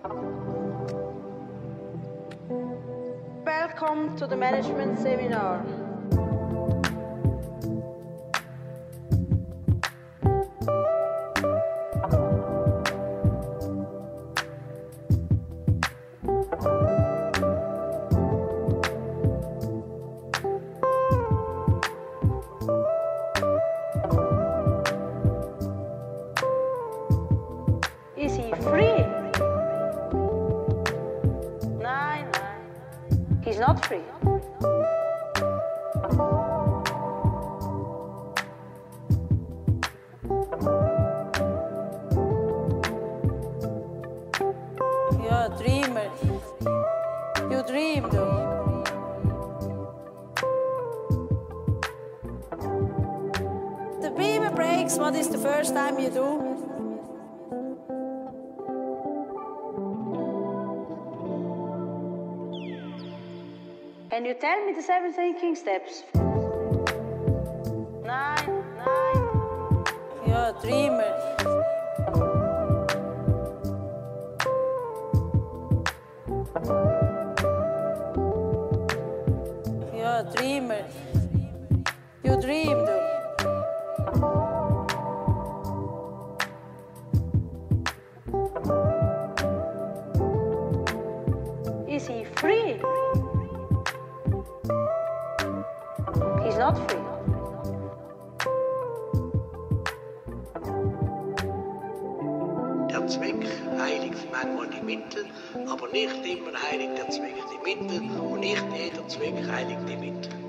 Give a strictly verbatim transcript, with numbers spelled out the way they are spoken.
Welcome to the management seminar. Is he free? Nein, nein. He's not free. Ja, dreamer. You dream though. The beamer breaks. What is the first time you do? Can you tell me the seven thinking steps? Nine, nine. Ja, dreamer. Ja, dreamer. You dream though. Is he free? He's not free. Der Zweck heiligt manchmal die Mittel, aber nicht immer heiligt der Zweck die Mittel und nicht jeder Zweck heiligt die Mittel.